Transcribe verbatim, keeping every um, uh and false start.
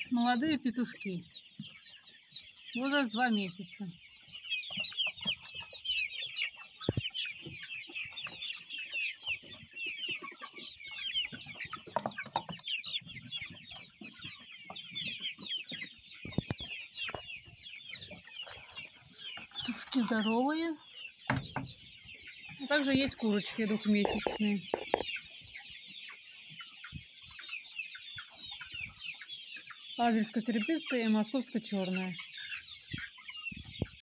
Молодые петушки. Возраст два месяца. Петушки здоровые. А также есть курочки двухмесячные. Адлерская серебристая и московская черная.